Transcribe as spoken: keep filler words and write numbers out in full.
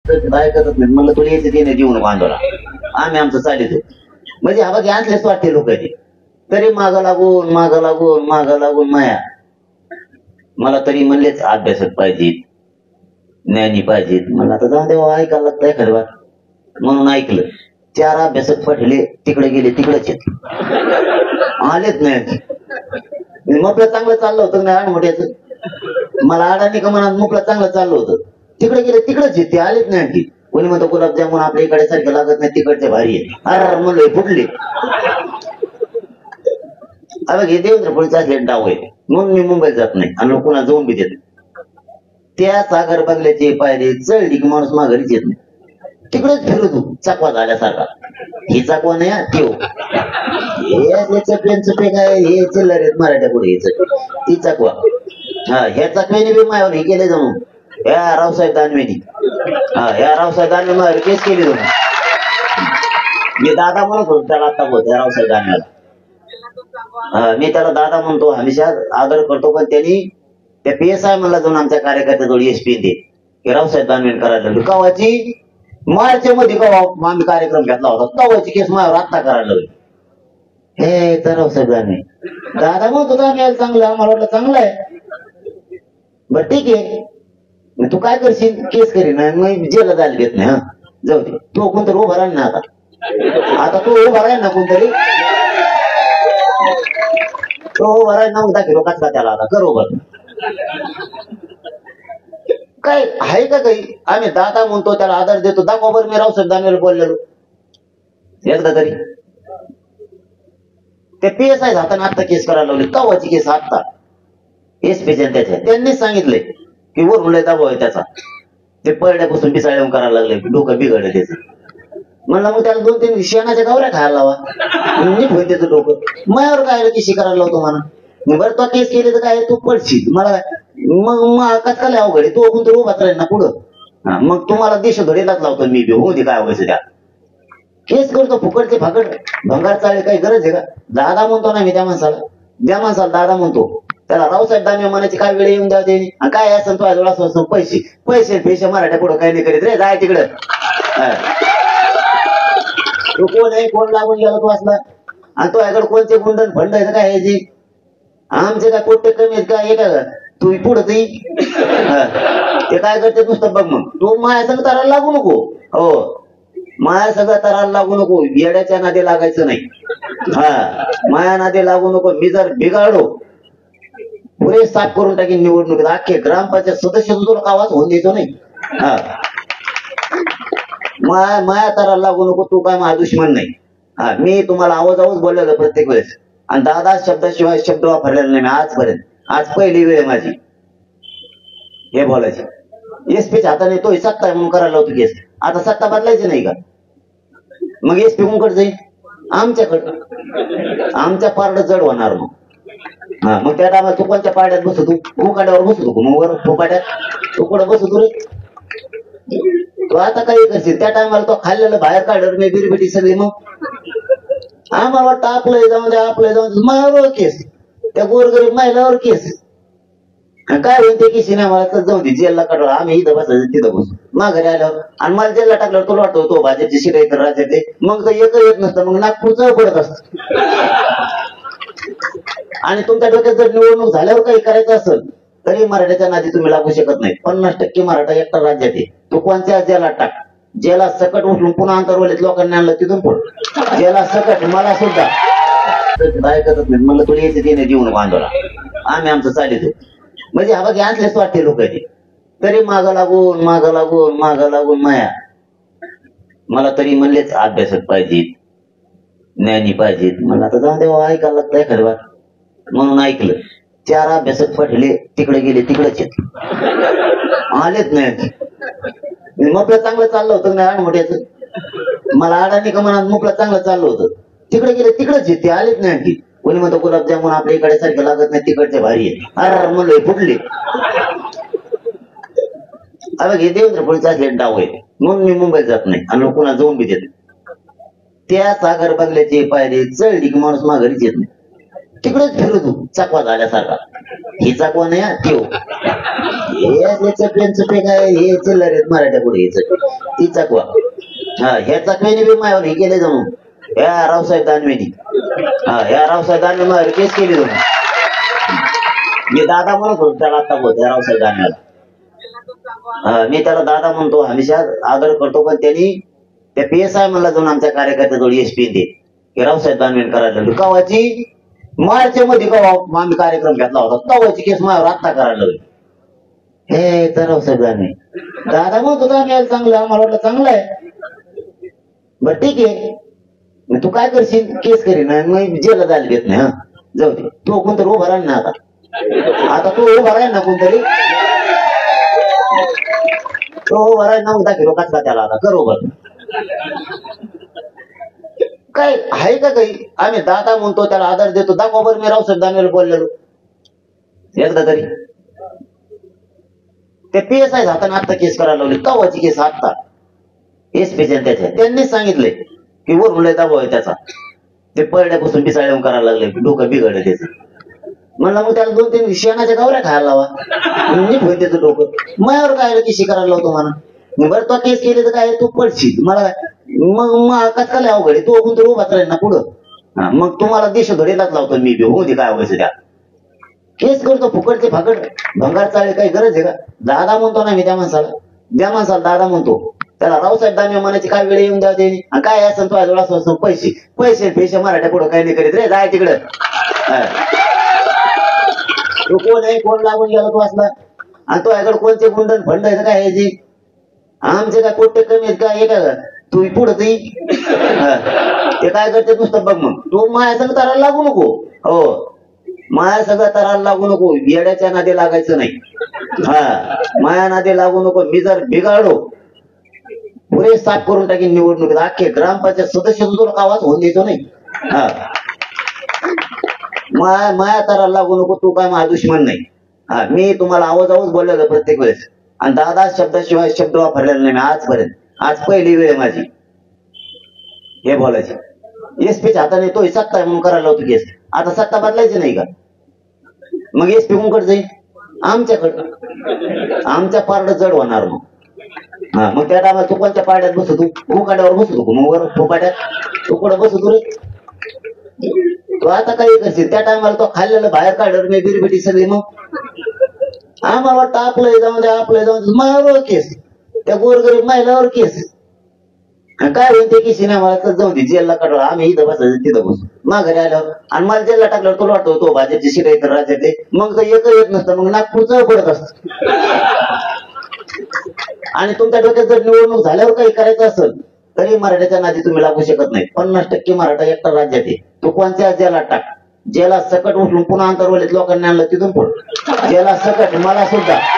ऐकतच नाही. म्हणलं तुला यायचं ते नाही जीवन बांधवला, आम्ही आमचं चालितो. म्हणजे हा बघ आणलेच वाटते लोक ते, तरी माग लागून माग लागून माग लागून माया. मला तरी म्हणलेच अभ्यासक पाहिजेत, ज्ञानी पाहिजेत. मला आता जाऊ देवा ऐकायला लागतंय खरं बा. म्हणून ऐकलं. चार अभ्यासक पाठवले, तिकडे गेले तिकडेच येत आलेच नाही. मोकळं चांगलं चाललं होतं नाही आडमोठ्याचं, मला आडानी का म्हणा मोकळं चांगलं चाललं होतं, तिकडे गेले तिकडेच येते आलेच नाही आणखी. कोणी म्हणतो गुलाबजामुन आपल्या इकडे सारखं लागत नाही, तिकडचे भारी आहे. अरे म्हणलं फुटले. अरे हे देवेंद्र फडणवीस असले डाव आहे, म्हणून मी मुंबईत जात नाही आणि कोणा जाऊन बी देत. त्या सागर बंगल्याचे पायरे चढली की माणूस माघारीच येत नाही, तिकडेच फिरतो चाकवा झाल्यासारखा. ही चाकवा नाही ठेव, हे चपलेन चपे काय हे चिल्लर आहेत मराठ्या पुढे हे ती चाकवा. हा ह्या चाकव्याने बी मायावर हे केले जाऊन ह्या रावसाहेब दानवेनी. हा ह्या रावसाहेब दानवे मायावर केस केली जाऊन. मी दादा म्हणत होतो त्याला आता बोलतो ह्या रावसाहेब दानवेला. हा मी त्याला दादा म्हणतो, हमेशा आदर करतो. पण त्यांनी त्या पी एस आय म्हणला जाऊन आमच्या कार्यकर्त्याजवळ एस पी ते की रावसाहेब दानवेन करायला लागलो. कवाची मार्च मध्ये कवा आम्ही कार्यक्रम घेतला होता, कवाची केस मायावर आत्ता करायला लागली. हे तर रावसाहेब दानवे दादा म्हणतो दानवे चांगलं, आम्हाला वाटलं चांगलं आहे. बर ठीक आहे, तू काय करशील केस करीन मग जेला जायला देत नाही. हा जाऊ दे, तू कोणतरी उभा राहील ना आता. आता तू उभा राहील ना कोणतरी, तो उभा राहील ना मग दाखव कचका त्याला. आता कर उभा. काय आहे का काही? आम्ही दादा म्हणतो त्याला आदर देतो. दाखवा बरं मी रावसाहेब दानवेला बोललेलो एकदा तरी. ते पी एस आय हाताने आत्ता केस करायला लावली, कवाची केस आत्ता एस पी त्याच्या. त्यांनीच सांगितलंय की वरून लय दबाव आहे त्याचा, ते परड्यापासून पिसाळून करायला लागले, डोकं बिघडलं त्याचं. म्हणलं मग त्याला दोन तीन शेणाच्या गावऱ्या खायला लावा, नीट होईल त्याचं डोकं. मायावर काय केशी करायला लावतो म्हणा. बरं तो केस केले तर काय तू पडशील मला काय, मग मग कस काय अवघड आहे. तू कोणतरी उभाच राहील ना पुढं. मग तुम्हाला देश धडीलाच लावतो मी बी, होऊ दे काय व्हायचं त्या. केस करतो फुकटचे फाकड भंगार चाळे, काही गरज आहे का? दादा म्हणतो ना मी त्या माणसाला, ज्या माणसाला दादा म्हणतो त्याला रावसाहेब दानवे म्हणायची काय वेळ येऊन द्या. काय असं तो आजोळा असं पैसे पैसे पैसे मराठ्या पुढं काही नाही करीत रे, जाय तिकडं. तू कोण आहे, कोण लागून गेला तू असला, आणि तो याकडे कोणते गुंडन फंड आहे काय याची? आमचे काय पोट्टे कमी आहेत का? हे काय तू पुढं ती ते काय करते नुसतं बघ. मग तू माया सगळं ताराला लागू नको. हो माया सगळं ताराला लागू नको, येड्याच्या नादी लागायचं नाही. हा माया नादी लागू नको. मी जर बिघाडो पुरे साफ करून टाकेन निवडणुकीत, अख्खे ग्रामपंचायत सदस्य तुला आवाज होऊन देतो नाही. हा माया माया ताराला लागू नको, तू काय माझा दुश्मन नाही. हा मी तुम्हाला आवाज आवाज बोललेलो प्रत्येक वेळेस, आणि दादा शब्दाशिवाय शब्द वापरलेला नाही मी आजपर्यंत. आज पहिली वेळ माझी हे बोलायची. एसपीच्या हाताने तो सत्ता आहे म्हणून करायला होतो केस. आता सत्ता बदलायची नाही का? मग एसपी कोणकडे जाईल? आमच्याकडं. आमच्या पारड जड होणार मग. हा मग त्या टायमाला तू कोणत्या पाड्यात बसतो? मुकाड्यावर बसतो मग वर पोपाड्यात तू कुठं बसतो रे? तू आता काही करशील त्या टायमाला तो खाल्लेलं बाहेर काढलं मी बिरबिटी सगळी. मग आम्हाला वाटतं आपलं जाऊन द्या, आपलं जाऊन द्या. माझ्यावर केस, त्या गोरगरीब महिलावर केस. काय होईल ते केसी नाही मला तर जाऊ दे, जेलला काढला. आम्ही इथं बसायचं तिथं बसू. माघारी आल्यावर आणि मला जेलला टाकल्यावर तुला वाटतो तो भाजपची सीट आहे तर राज्यातले मग तर एक येत नसतं, मग नागपूरचं पडत असत. आणि तुमच्या डोक्यात जर निवडणूक झाल्यावर काही करायचं असेल तरी मराठ्याच्या नादी तुम्ही लागू शकत नाही. पन्नास टक्के मराठा एकटा राज्यात आहे. तो कोणत्या जेलात टाक, जेला सकट उठलून पुन्हा अंतरवलीत लोकांनी आणलं तिथून पुढे जेला सकट. मला सुद्धा ऐकतच नाही. म्हणलं तुला यायचं ते नाही जीवन बांधवला, आम्ही आमचं चालितो. म्हणजे हा बघ आणलेच वाटते लोक ते, तरी माग लागून माग लागून माग लागून माया. मला तरी म्हणलेच अभ्यासक पाहिजेत, ज्ञानी पाहिजेत. मला आता जाऊ देवा ऐकायला लागतंय खरं बा. म्हणून ऐकलं. चार अभ्यासक पाठवले, तिकडे गेले तिकडेच येत आलेच नाही. मोकळं चांगलं चाललं होतं नाही आडमोठ्याचं, मला आडानी का म्हणा मोकळं चांगलं चाललं होतं, तिकडे गेले तिकडेच येते आलेच नाही आणखी. कोणी म्हणतो गुलाबजामुन आपल्या इकडे सारखं लागत नाही, तिकडचे भारी आहे. अरे म्हणलं फुटले. अरे हे देवेंद्र फडणवीस असले डाव आहे, म्हणून मी मुंबईत जात नाही आणि कोणा जाऊन बी देत. त्या सागर बंगल्याचे पायरे चढली की माणूस माघारीच येत नाही. तिकडेच फिरू तू चकवा झाल्यासारखा. ही चकवा नाही ठेव हे चपे चपे काय हे चिल्लर आहेत मराठ्या पुढे हे चपे ती चकवा. हा ह्या चकव्याने बी मायावर हे केले जाऊन ह्या रावसाहेब दानवेनी. हा ह्या रावसाहेब दानवे मायावर केस केली जाऊन. मी दादा म्हणत होतो त्याला आता बोल त्या रावसाहेब दानवेला. हा मी त्याला दादा म्हणतो हमेशा आदर करतो. पण त्यांनी त्या पी एस आय म्हणला जाऊन आमच्या कार्यकर्त्याजवळ एस पी दे की रावसाहेब दानवेन करायला कवाची मार्च मध्ये कवा आम्ही कार्यक्रम घेतला होता तवाची केस माझ्यावर आत्ता करायला लागली. हे तर रावसाहेब दानवे दादा म्हणतो दानवे चांगलं आम्हाला वाटलं चांगलं आहे. बर ठीक आहे मग तू काय करशील केस करीन मग जेला जायला देत नाही. हा जाऊ दे तू कोणतरी उभा राहील ना आता. आता तू उभा राहील ना कोणतरी तो उभा राहील ना मग दाखव कच का त्याला आता कर उभा. काय आहे का काही आम्ही दादा म्हणतो त्याला आदर देतो. दाखवा बरं मी रावसाहेब दानवेला बोललेलो एकदा तरी. ते पी एस आय हाताने आत्ता केस करायला लावली तवाची केस आत्ता एस पी त्याच्या त्यांनीच सांगितलंय की वरून लय दबाव आहे त्याचा. ते पडल्यापासून पिसाळून करायला लागले डोकं बिघडलं त्याचं. म्हणलं मग त्याला दोन तीन शेणाच्या गावऱ्या खायला लावा नीट होईल त्याचं डोकं. मायावर काय की शिकायला लावतो म्हणा. बरं तो केस केले तर काय तू पडशील मला काय मग मग कस काय अवघड तो कोणतरी उभाच राहील ना पुढं. मग तुम्हाला देश घडीलाच लावतो मी बी होऊ दे काय व्हायचं त्या. केस करतो फुकटचे फाकट भंगार चाळे काही गरज आहे का. दादा म्हणतो ना मी त्या माणसाला ज्या माणसाला दादा म्हणतो त्याला रावसाहेब दानवे म्हणायची काय वेळ येऊन द्या त्यांनी. काय असं तो जवळ असं पैसे पैसे पैसे मराठ्या पुढं काही नाही करीत रे जाय तिकडं. तू कोण आहे कोण लागून गेला तू असला आणि तो याकडे कोणते गुंडन फंड आहे काय ह्याची आमचे काय पोट्टे कमी आहेत का हे काय तू पुढं ती ते काय करते नुसतं बघ. मग तू माया सगळं तराला लागू नको. हो माया सगळं तराला लागू नको. येड्याच्या नादी लागायचं नाही. हा माया नादी लागू नको. मी जर बिघाडो पुरे साफ करून टाकीन निवडणुकीत अख्खे ग्रामपंचायत सदस्य तुला आवाज होऊन द्यायचो नाही. हा माया माया तराला लागू नको. तू काय माझा दुश्मन नाही. हा मी तुम्हाला आवाज आवाज बोललेलो प्रत्येक वेळेस आणि दादा शब्दाशिवाय शब्द वापरलेला नाही मी आजपर्यंत. आज पहिली वेळ आहे माझी हे बोलायची. एस पीच्या हाताने तो सत्ता म्हणून करायला होतो केस. आता सत्ता बदलायची नाही का मग एस पी कोणकडे जाईल आमच्याकडं. आमच्या पारड जड होणार मग. हा मग त्या टायमाला तू कोणत्या पाड्यात बसतो तू उकाड्यावर बसतो का मग वर फोपाड्यात तू कुठं बसतो रे. तू आता काही करशील त्या टायमाला तो खाल्लेलं बाहेर काढलं मी बिरबिटी सगळी. मग आम्हाला वाटतं आपलं जाऊन द्या आपलं जाऊन द्या माझ्यावर केस त्या गोरगरीब महिलावर केस. काय होईल ते केसी नाही मला जाऊ दे जेलला काढला आम्ही इथं बसायचं तिथं बसू माघारी आल्यावर. आणि मला जेलला टाकल्यावर तुला वाटतो तो भाजपची शिकाय तर राज्यातले मग एक येत नसतं मग नागपूरचं पडत असत. आणि तुमच्या डोक्यात जर निवडणूक झाल्यावर काही करायचं असेल तरी मराठ्याच्या नादी तुम्ही लागू शकत नाही. पन्नास टक्के मराठा एकटा राज्यात आहे. तो कोणत्या जेलात टाक जेला सकट उठून पुन्हा आंतरवलीत लोकांनी आणलं तिथून पुढे जेला सकट मला सुद्धा